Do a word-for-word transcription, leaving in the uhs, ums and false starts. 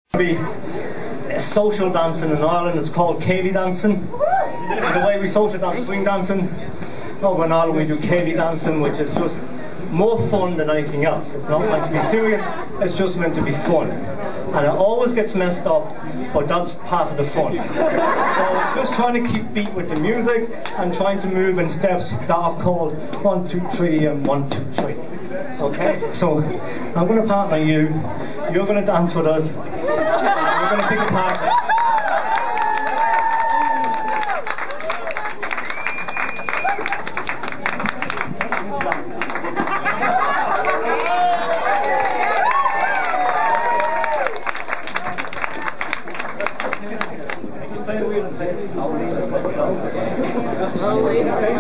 Be social dancing in Ireland. It's called Cayley dancing. And the way we social dance swing dancing over in Ireland, we do Cayley dancing, which is just more fun than anything else. It's not meant to be serious, it's just meant to be fun. And it always gets messed up, but that's part of the fun. So just trying to keep beat with the music and trying to move in steps that are called one, two, three and one, two, three. Okay, so I'm going to partner you, you're going to dance with us, we're going to pick a partner. Slowly.